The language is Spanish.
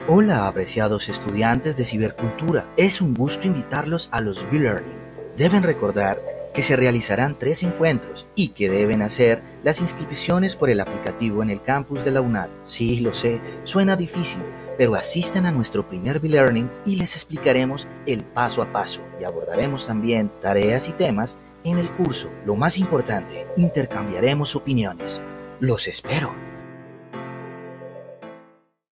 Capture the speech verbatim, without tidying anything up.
Hola, apreciados estudiantes de cibercultura. Es un gusto invitarlos a los V-Learning. Deben recordar que se realizarán tres encuentros y que deben hacer las inscripciones por el aplicativo en el campus de la UNAD. Sí, lo sé, suena difícil, pero asistan a nuestro primer V-Learning y les explicaremos el paso a paso y abordaremos también tareas y temas en el curso. Lo más importante, intercambiaremos opiniones. Los espero.